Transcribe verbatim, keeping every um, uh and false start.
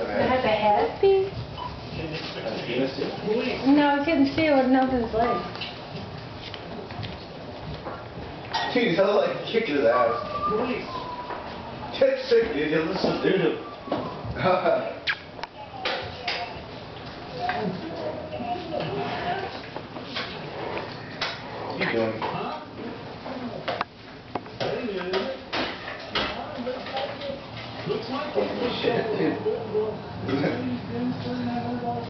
It has a head piece? No, I couldn't see it with nothing's leg. Dude, he's all like kicking his ass. Get sick, dude. He'll just subdue him. What are you doing? Oh, shit, dude.